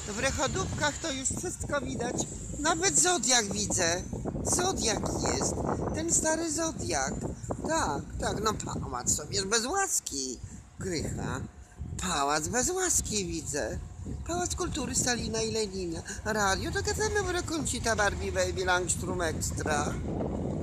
W Rechodówkach to już wszystko widać. Nawet Zodiak widzę. Zodiak jest. Ten stary Zodiak. Tak, tak, no pałac to wiesz, bez łaski. Krycha. Pałac bez łaski widzę. Pałac Kultury Stalina i Lenina. Radio to gadamy w Rekoncita Barbie Baby Langstrom Extra.